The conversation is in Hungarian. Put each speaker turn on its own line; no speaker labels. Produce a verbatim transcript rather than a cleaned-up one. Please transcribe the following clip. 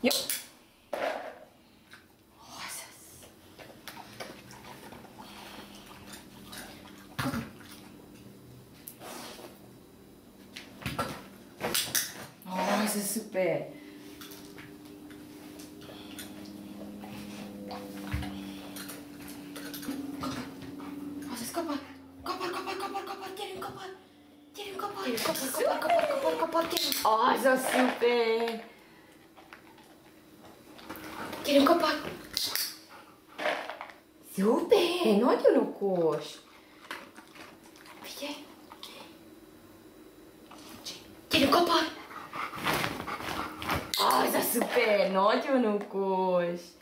Jó. Oh, ez ist super. Az ez kapar. Kapar, kapar, kapar, kapar, gyerünk, kapar. Gyerünk, kapar. Gyerünk, kapar, kapar, kapar, kapar, kapar, gyerünk. Az a szuper. Gyerünk, kapar. Szuper, nagyon okos. Figyelj. Gyerünk, kapar. Az a szuper, nagyon okos.